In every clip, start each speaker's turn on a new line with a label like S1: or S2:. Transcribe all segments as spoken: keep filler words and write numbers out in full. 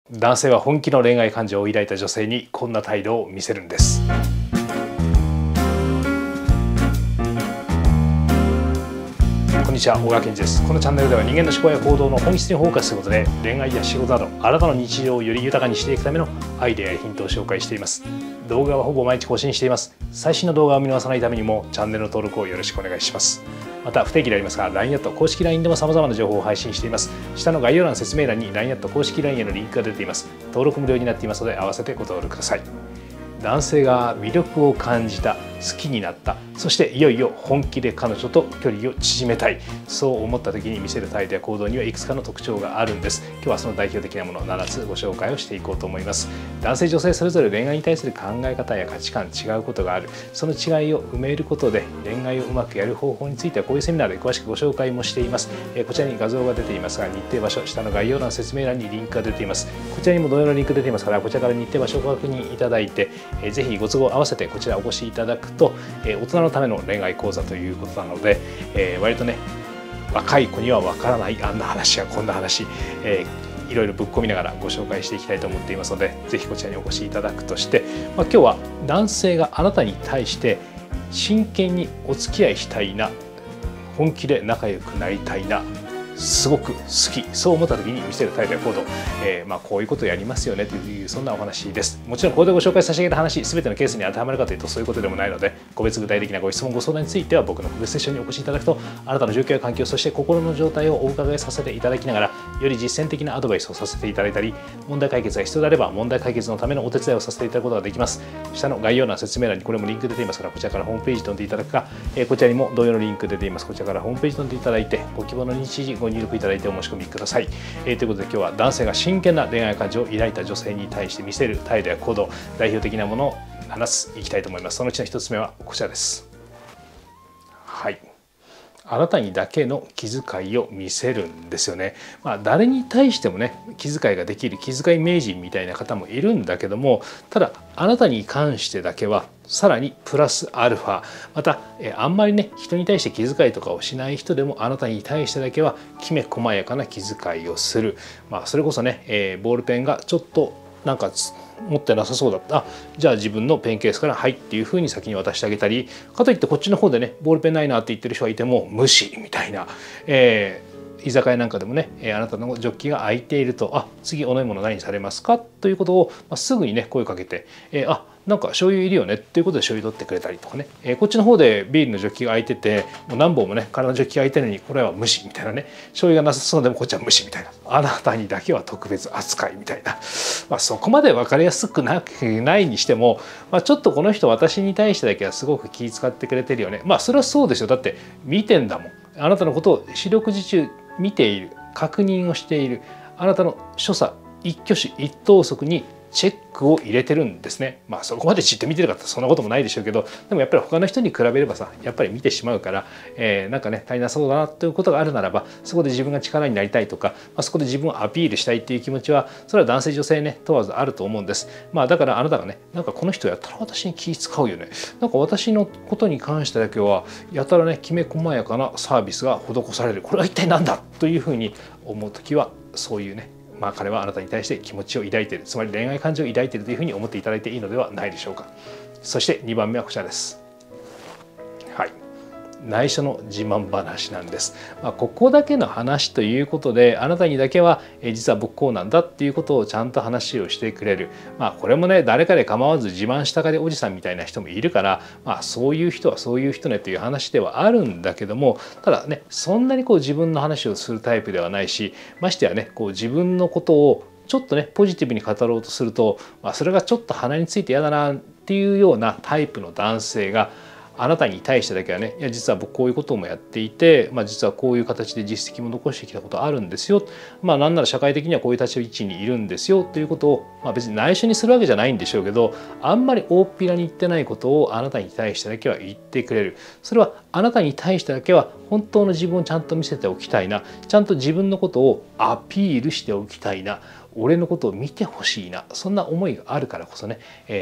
S1: 男性は本気の恋愛感情を抱いた女性にこんな態度を見せるんです。こんにちは、小川健二です。このチャンネルでは人間の思考や行動の本質にフォーカスすることで恋愛や仕事などあなたの日常をより豊かにしていくためのアイデアやヒントを紹介しています。動画はほぼ毎日更新しています。最新の動画を見逃さないためにもチャンネルの登録をよろしくお願いします。また不定期でありますが ライン アット公式 ライン でも様々な情報を配信しています。下の概要欄説明欄に ライン アット公式 ライン へのリンクが出ています。登録無料になっていますので合わせてご登録ください。男性が魅力を感じた、好きになった、そしていよいよ本気で彼女と距離を縮めたい、そう思った時に見せる態度や行動にはいくつかの特徴があるんです。今日はその代表的なものななつご紹介をしていこうと思います。男性女性それぞれ恋愛に対する考え方や価値観違うことがある。その違いを埋めることで恋愛をうまくやる方法についてはこういうセミナーで詳しくご紹介もしています。こちらに画像が出ていますが、日程場所下の概要欄説明欄にリンクが出ています。こちらにも同様のリンク出ていますから、こちらから日程場所をご確認いただいて、ぜひご都合合わせてこちらお越しいただくと、大人のための恋愛講座ということなので、えー、割とね若い子にはわからないあんな話やこんな話、えー、いろいろぶっ込みながらご紹介していきたいと思っていますので、ぜひこちらにお越しいただくとして、まあ、今日は男性があなたに対して真剣にお付き合いしたいな、本気で仲良くなりたいな、すごく好き、そう思った時に見せる態度や行動、えー、まあこういうことをやりますよねというそんなお話です。もちろんここでご紹介差し上げた話全てのケースに当てはまるかというとそういうことでもないので、個別具体的なご質問ご相談については僕の個別セッションにお越しいただくと、あなたの状況や環境、そして心の状態をお伺いさせていただきながら、より実践的なアドバイスをさせていただいたり、問題解決が必要であれば問題解決のためのお手伝いをさせていただくことができます。下の概要欄説明欄にこれもリンク出ていますから、こちらからホームページ飛んでいただくか、えー、こちらにも同様のリンク出ています。こちらからホームページ飛んでいただいて、ご希望の日時ご入力いただいてお申し込みください。えー、ということで今日は男性が真剣な恋愛感情を抱いた女性に対して見せる態度や行動、代表的なものを話すいきたいと思います。そのうちの一つ目はこちらです。はい。あなたにだけの気遣いを見せるんですよね。まあ、誰に対してもね気遣いができる気遣い名人みたいな方もいるんだけども、ただあなたに関してだけはさらにプラスアルファ、またあんまりね人に対して気遣いとかをしない人でもあなたに対してだけはきめ細やかな気遣いをする。まあ、それこそね、えー、ボールペンがちょっとなんか持ってなさそうだった、じゃあ自分のペンケースから「はい」っていうふうに先に渡してあげたり、かといってこっちの方でねボールペンないなって言ってる人がいても無視みたいな、えー、居酒屋なんかでもね、あなたのジョッキが空いていると「あ、次お飲み物何されますか?」ということを、まあ、すぐにね声をかけて「えー、あなんか醤油いるよね」っていうことで醤油取ってくれたりとかね、えー、こっちの方でビールのジョッキが空いててもう何本もね空のジョッキが空いてるのにこれは無視みたいなね、醤油がなさそうでもこっちは無視みたいな、あなたにだけは特別扱いみたいな、まあ、そこまで分かりやすくなないにしても、まあ、ちょっとこの人私に対してだけはすごく気遣ってくれてるよね。まあそれはそうですよ。だって見てんだもん。あなたのことを四六時中見ている、確認をしている、あなたの所作一挙手一投足にチェックを入れてるんですね。まあそこまでじっと見てる方そんなこともないでしょうけど、でもやっぱり他の人に比べればさやっぱり見てしまうから、えー、なんかね足りなそうだなということがあるならば、そこで自分が力になりたいとか、まあ、そこで自分をアピールしたいっていう気持ちはそれは男性女性ね問わずあると思うんです。まあだからあなたがねなんかこの人やったら私に気使うよね、なんか私のことに関してだけはやたらねきめ細やかなサービスが施される、これは一体何だというふうに思う時はそういうね、まあ彼はあなたに対して気持ちを抱いている、つまり恋愛感情を抱いているというふうに思っていただいていいのではないでしょうか。そしてにばんめはこちらです。はい。内緒の自慢話なんです。まあ、ここだけの話ということであなたにだけはえ実は僕こうなんだっていうことをちゃんと話をしてくれる。まあこれもね誰かで構わず自慢したがりおじさんみたいな人もいるから、まあそういう人はそういう人ねという話ではあるんだけども、ただねそんなにこう自分の話をするタイプではないし、ましてやねこう自分のことをちょっとねポジティブに語ろうとすると、まあ、それがちょっと鼻について嫌だなっていうようなタイプの男性があなたに対してだけはね、いや実は僕こういうこともやっていて、まあ、実はこういう形で実績も残してきたことあるんですよ、まあなんなら社会的にはこういう立ち位置にいるんですよということを、まあ、別に内緒にするわけじゃないんでしょうけど、あんまり大っぴらに言ってないことをあなたに対してだけは言ってくれる。それはあなたに対してだけは本当の自分をちゃんと見せておきたいな、ちゃんと自分のことをアピールしておきたいな、俺のことを見てほしいな、そんな思いがあるからこそね、えー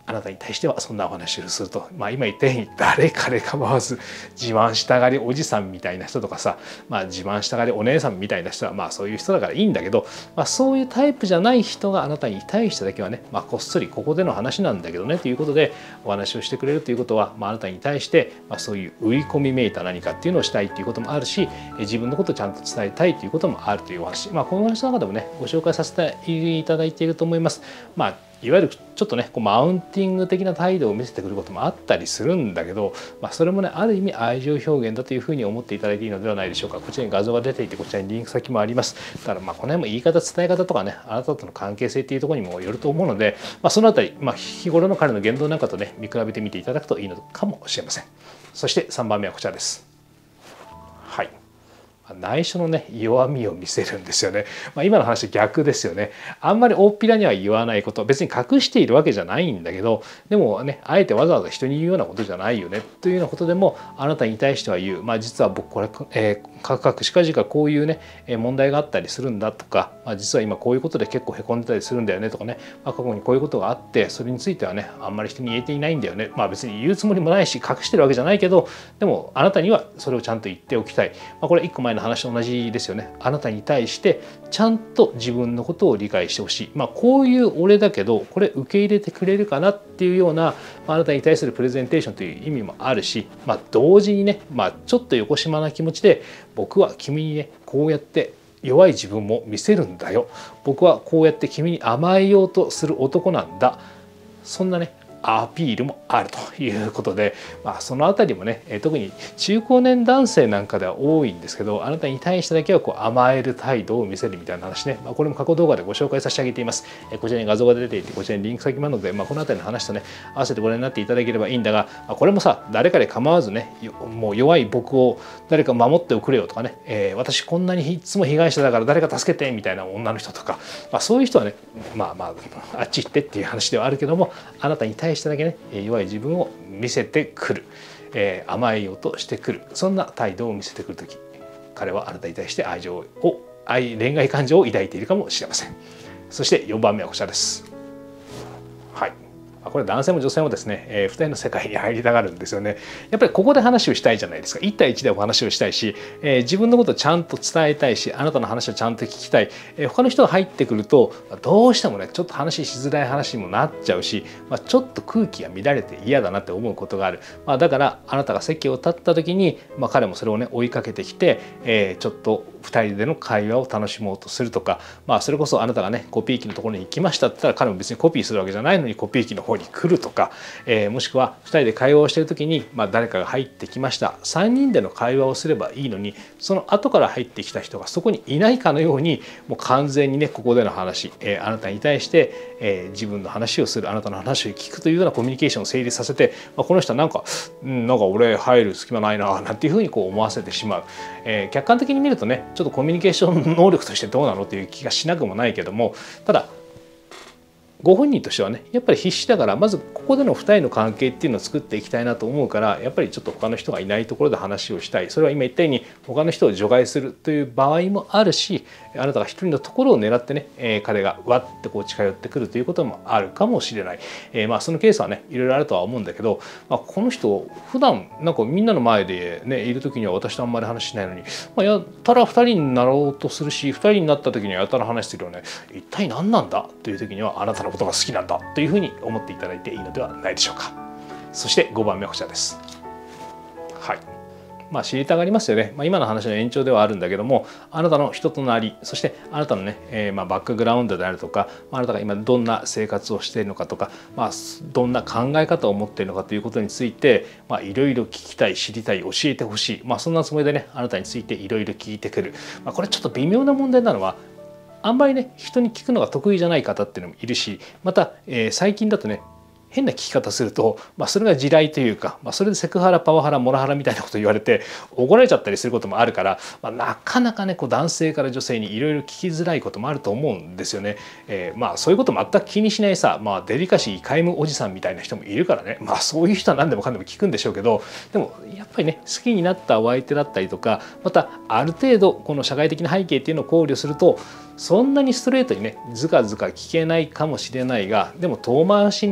S1: あなたに対してはそんなお話をすると、まあ、今言ったように誰彼構わず自慢したがりおじさんみたいな人とかさ、まあ、自慢したがりお姉さんみたいな人はまあそういう人だからいいんだけど、まあ、そういうタイプじゃない人があなたに対してだけはね、まあ、こっそりここでの話なんだけどねということでお話をしてくれるということは、まあ、あなたに対して、まあ、そういう売り込みめいた何かっていうのをしたいっていうこともあるし、自分のことをちゃんと伝えたいということもあるというお話、まあ、この話の中でもねご紹介させていただいていると思います。まあいわゆるちょっとねこうマウンティング的な態度を見せてくることもあったりするんだけど、まあ、それもねある意味愛情表現だというふうに思っていただいていいのではないでしょうか。こちらに画像が出ていてこちらにリンク先もあります。だからまあこの辺も言い方伝え方とかねあなたとの関係性っていうところにもよると思うので、まあ、そのあたり、まあ、日頃の彼の言動なんかとね見比べてみていただくといいのかもしれません。そしてさんばんめはこちらです。はい。内緒のね弱みを見せるんですよね。まあ、今の話逆ですよね。あんまり大っぴらには言わないこと、別に隠しているわけじゃないんだけど、でもねあえてわざわざ人に言うようなことじゃないよねというようなことでもあなたに対しては言う。まあ実は僕これ、えー、カクカクしかじかこういうね問題があったりするんだとか、まあ、実は今こういうことで結構へこんでたりするんだよねとかね、まあ、過去にこういうことがあってそれについてはねあんまり人に言えていないんだよね。まあ別に言うつもりもないし隠してるわけじゃないけど、でもあなたにはそれをちゃんと言っておきたい。まあ、これいっこまえの話と同じですよね。あなたに対してちゃんと自分のことを理解してほしい。まあこういう俺だけどこれ受け入れてくれるかなっていうようなあなたに対するプレゼンテーションという意味もあるし、まあ同時にね、まあちょっとよこしまな気持ちで僕は君にねこうやって弱い自分も見せるんだよ。僕はこうやって君に甘えようとする男なんだ。そんなねアピールもあるということで、まあ、そのあたりもね特に中高年男性なんかでは多いんですけど、あなたに対してだけはこう甘える態度を見せるみたいな話ね、まあ、これも過去動画でご紹介させてあげています。こちらに画像が出ていてこちらにリンク先もあるので、まあ、このあたりの話とね合わせてご覧になっていただければいいんだが、まあ、これもさ誰かで構わずねもう弱い僕を誰か守っておくれよとかね、えー、私こんなにいつも被害者だから誰か助けてみたいな女の人とか、まあ、そういう人はねまあまああっち行ってっていう話ではあるけども、あなたに対してだけね弱い自分を見せてくる、えー、甘えようとしてくる、そんな態度を見せてくるとき、彼はあなたに対して愛情を愛恋愛感情を抱いているかもしれません。そしてよんばんめはこちらです。はい、これ男性も女性もですね、えー、ふたりの世界に入りたがるんですよね。やっぱりここで話をしたいじゃないですか。いち対いちでお話をしたいし、えー、自分のことをちゃんと伝えたいし、あなたの話をちゃんと聞きたい、えー、他の人が入ってくるとどうしてもねちょっと話しづらい話にもなっちゃうし、まあ、ちょっと空気が乱れて嫌だなって思うことがある。まあ、だからあなたが席を立った時に、まあ、彼もそれをね追いかけてきて、えー、ちょっとふたりでの会話を楽しもうとするとか、まあ、それこそあなたがねコピー機のところに行きましたって言ったら彼も別にコピーするわけじゃないのにコピー機の方に来るとか、えー、もしくはふたりで会話をしている時に、まあ、誰かが入ってきました。さんにんでの会話をすればいいのにその後から入ってきた人がそこにいないかのようにもう完全にねここでの話、えー、あなたに対して、えー、自分の話をする、あなたの話を聞くというようなコミュニケーションを成立させて、まあ、この人はなんか、うん、なんか俺入る隙間ないななんていうふうにこう思わせてしまう、えー、客観的に見るとねちょっとコミュニケーション能力としてどうなのっていう気がしなくもないけども、ただご本人としてはねやっぱり必死だからまずここでのふたりの関係っていうのを作っていきたいなと思うから、やっぱりちょっと他の人がいないところで話をしたい。それは今言ったように他の人を除外するという場合もあるし、あなたが一人のところを狙ってね、えー、彼がわってこう近寄ってくるということもあるかもしれない。えー、まあそのケースはねいろいろあるとは思うんだけど、まあ、この人普段なんかみんなの前でねいる時には私とあんまり話しないのに、まあ、やたらふたりになろうとするし、ふたりになった時にはやたら話してるよね。一体何なんだという時にはあなたのことが好きなんだというふうに思っていただいていいのではないでしょうか。そしてごばんめはこちらです。はい。まあ知りたがりますよね。まあ、今の話の延長ではあるんだけども、あなたの人となり、そしてあなたのね、えー、まあバックグラウンドであるとか、あなたが今どんな生活をしているのかとか、まあどんな考え方を持っているのかということについて、まあいろいろ聞きたい、知りたい、教えてほしい。まあそんなつもりでね、あなたについていろいろ聞いてくる。まあこれちょっと微妙な問題なのは。あんまりね人に聞くのが得意じゃない方っていうのもいるし、また、えー、最近だとね変な聞き方すると、まあ、それが地雷というか、まあ、それでセクハラパワハラモラハラみたいなこと言われて怒られちゃったりすることもあるから、まあ、なかなかねこう男性から女性にいろいろ聞きづらいこともあると思うんですよね。えー、まあそういうこと全く気にしないさ、まあ、デリカシー皆無おじさんみたいな人もいるからね、まあそういう人は何でもかんでも聞くんでしょうけど、でもやっぱりね好きになったお相手だったりとか、またある程度この社会的な背景っていうのを考慮するとそんなにストレートにねずかずか聞けないかもしれないが、でも遠回しにさ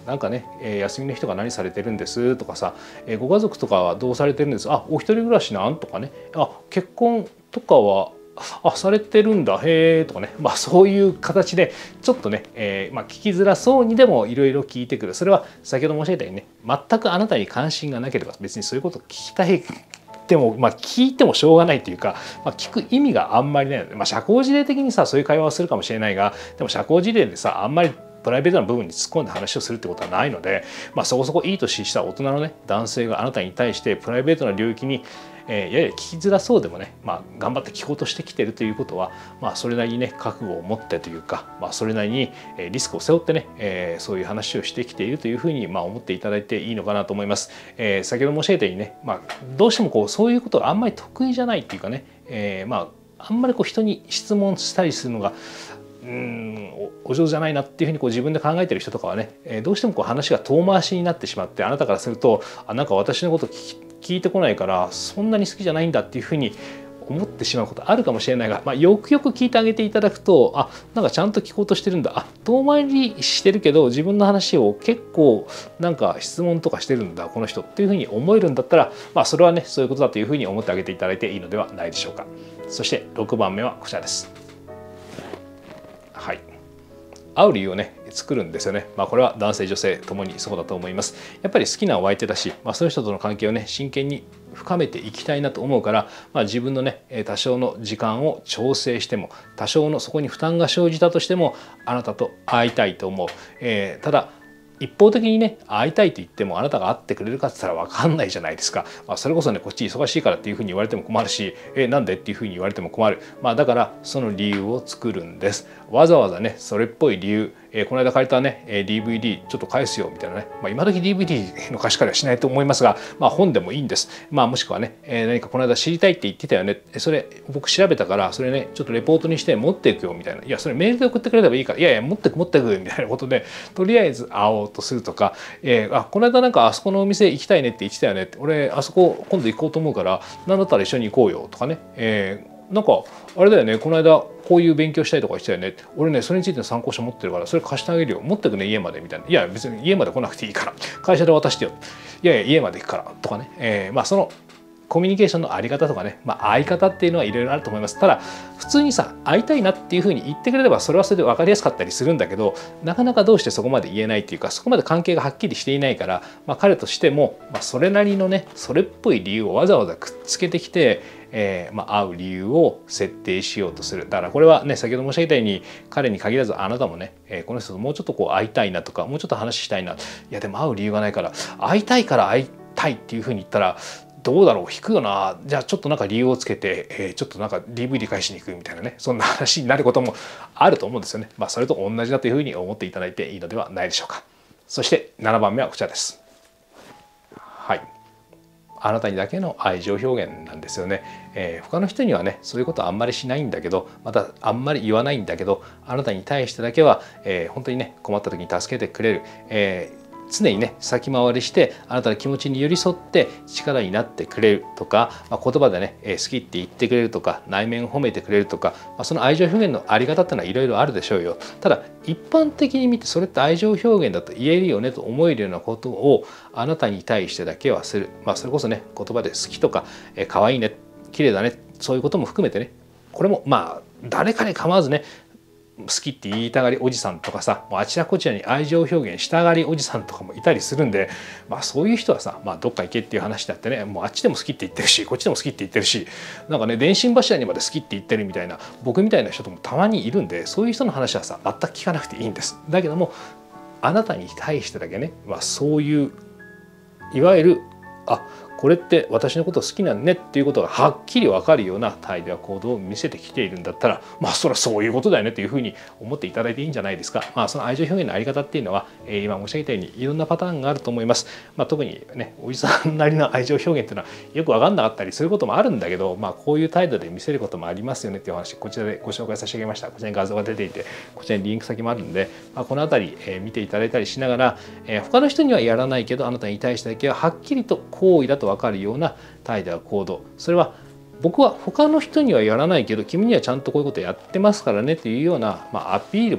S1: なんかね、えー、休みの日とか何されてるんですとかさ、えー、ご家族とかはどうされてるんですあお一人暮らしなんとかねあ結婚とかはあされてるんだへえとかね、まあ、そういう形でちょっとね、えーまあ、聞きづらそうにでもいろいろ聞いてくる。それは先ほど申し上げたようにね全くあなたに関心がなければ別にそういうことを聞きたいでも、まあ、聞いてもしょうがないというか、まあ、聞く意味があんまりないので、まあ、社交辞令的にさそういう会話をするかもしれないがでも社交辞令でさあんまりプライベートな部分に突っ込んで話をするってことはないので、まあ、そこそこいい年した大人のね男性があなたに対してプライベートな領域に、えー、やや聞きづらそうでもね、まあ、頑張って聞こうとしてきてるということは、まあ、それなりにね覚悟を持ってというか、まあ、それなりにリスクを背負ってね、えー、そういう話をしてきているというふうに、まあ、思っていただいていいのかなと思います。えー、先ほど申し上げたようにね、まあ、どうしてもこうそういうことがあんまり得意じゃないっていうかね、えー、まああんまりこう人に質問したりするのがうんお上手じゃないなっていうふうにこう自分で考えてる人とかはね、えー、どうしてもこう話が遠回しになってしまってあなたからするとあなんか私のこと聞聞いてこないからそんなに好きじゃないんだっていうふうに思ってしまうことあるかもしれないが、まあ、よくよく聞いてあげていただくとあなんかちゃんと聞こうとしてるんだあ遠回りしてるけど自分の話を結構なんか質問とかしてるんだこの人っていうふうに思えるんだったら、まあ、それはねそういうことだというふうに思ってあげていただいていいのではないでしょうか。そしてろくばんめはこちらです。はい、会う理由をね作るんですよね。まあこれは男性女性ともにそうだと思います。やっぱり好きなお相手だし、まあ、そういう人との関係をね真剣に深めていきたいなと思うから、まあ、自分のね多少の時間を調整しても多少のそこに負担が生じたとしてもあなたと会いたいと思う。えー、ただ一方的にね会いたいと言ってもあなたが会ってくれるかって言ったら分かんないじゃないですか。まあ、それこそねこっち忙しいからっていうふうに言われても困るしえなんでっていうふうに言われても困る。まあだからその理由を作るんです。わざわざねそれっぽい理由、えー、この間借りたね ディーブイディー ちょっと返すよみたいなね、まあ、今時 ディーブイディー の貸し借りはしないと思いますが、まあ、本でもいいんです。まあもしくはね、えー、何かこの間知りたいって言ってたよねそれ僕調べたからそれねちょっとレポートにして持っていくよみたいな。いやそれメールで送ってくれればいいからいやいや持ってく持ってくみたいなことでとりあえず会おうとするとか。えー、あこの間なんかあそこのお店行きたいねって言ってたよねって俺あそこ今度行こうと思うから何だったら一緒に行こうよとかね、えー、なんかあれだよねこの間こういう勉強したいとか言ってたよね俺ねそれについての参考書持ってるからそれ貸してあげるよ持ってくね家までみたいないや別に家まで来なくていいから会社で渡してよいやいや家まで行くからとかね、えー、まあそのコミュニケーションのあり方とかね、まあ、会い方っていうのはいろいろあると思います。ただ普通にさ会いたいなっていうふうに言ってくれればそれはそれで分かりやすかったりするんだけどなかなかどうしてそこまで言えないっていうかそこまで関係がはっきりしていないから、まあ、彼としても、まあ、それなりのねそれっぽい理由をわざわざくっつけてきて、えーまあ、会う理由を設定しようとする。だからこれはね先ほど申し上げたように彼に限らずあなたもね、えー、この人ともうちょっとこう会いたいなとかもうちょっと話したいないやでも会う理由がないから会いたいから会いたいっていうふうに言ったらどうだろう引くよなじゃあちょっとなんか理由をつけて、えー、ちょっとなんか ディーブイディー 返しに行くみたいなねそんな話になることもあると思うんですよね。まあそれと同じだというふうに思っていただいていいのではないでしょうか。そしてななばんめはこちらです。はい。あなたにだけの愛情表現なんですよね。えー、他の人にはねそういうことはあんまりしないんだけどまたあんまり言わないんだけどあなたに対してだけは、えー、本当にね困った時に助けてくれる。えー常にね先回りしてあなたの気持ちに寄り添って力になってくれるとか、まあ、言葉でね好きって言ってくれるとか内面を褒めてくれるとか、まあ、その愛情表現のあり方っていうのはいろいろあるでしょうよ。ただ一般的に見てそれって愛情表現だと言えるよねと思えるようなことをあなたに対してだけはする。まあそれこそね言葉で好きとか可愛いね綺麗だねそういうことも含めてねこれもまあ誰かに構わずね好きって言いたがりおじさんとかさもうあちらこちらに愛情表現したがりおじさんとかもいたりするんで、まあ、そういう人はさ、まあ、どっか行けっていう話だってねもうあっちでも好きって言ってるしこっちでも好きって言ってるしなんかね電信柱にまで好きって言ってるみたいな僕みたいな人ともたまにいるんでそういう人の話はさ全く聞かなくていいんです。だけどもあなたに対してだけね、まあ、そういういわゆるあこれって私のこと好きなんねっていうことがはっきり分かるような態度や行動を見せてきているんだったらまあそれはそういうことだよねというふうに思っていただいていいんじゃないですか。まあその愛情表現のあり方っていうのは、えー、今申し上げたようにいろんなパターンがあると思います。まあ、特にねおじさんなりの愛情表現っていうのはよく分かんなかったりすることもあるんだけど、まあ、こういう態度で見せることもありますよねっていう話こちらでご紹介させてあげました。こちらに画像が出ていてこちらにリンク先もあるんで、まあ、この辺り、えー、見ていただいたりしながら、えー、他の人にはやらないけどあなたに対してだけははっきりと行為だと分かるような態度や行動それは僕は他の人にはやらないけど君にはちゃんとこういうことやってますからねっていうような、まあ、アピールもね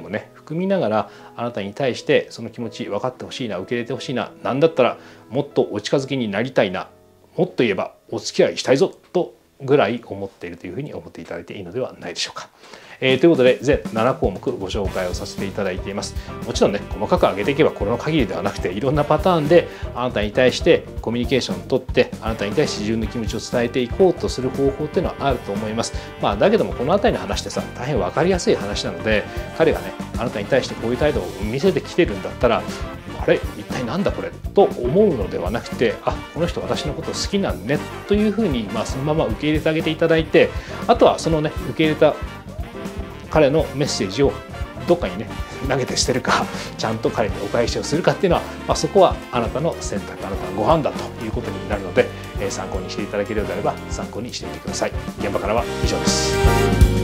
S1: 含みながらあなたに対してその気持ち分かってほしいな、受け入れてほしいな、なんだったらもっとお近づきになりたいな、もっと言えばお付き合いしたいぞとぐらい思っているというふうに思っていただいていいのではないでしょうか。えー、ということで全ななこうもくご紹介をさせていただいています。もちろんね、細かく上げていけばこれの限りではなくて、いろんなパターンであなたに対してコミュニケーションをとって、あなたに対して自分の気持ちを伝えていこうとする方法っていうのはあると思います。まあだけどもこの辺りの話ってさ、大変分かりやすい話なので、彼がねあなたに対してこういう態度を見せてきてるんだったら、あれ一体なんだこれと思うのではなくて、あ、この人私のこと好きなんねというふうに、まあ、そのまま受け入れてあげていただいて、あとはそのね受け入れた彼のメッセージをどっかにね投げて捨てるか、ちゃんと彼にお返しをするかっていうのは、まあ、そこはあなたの選択、あなたのご判断ということになるので、えー、参考にしていただけるようであれば参考にしてみてください。現場からは以上です。